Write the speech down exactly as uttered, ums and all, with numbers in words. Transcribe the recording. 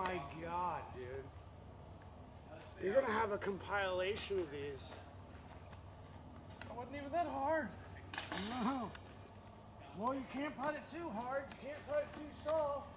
my god, dude. You're gonna have a compilation of these. It wasn't even that hard. No. Well, you can't put it too hard. You can't put it too soft.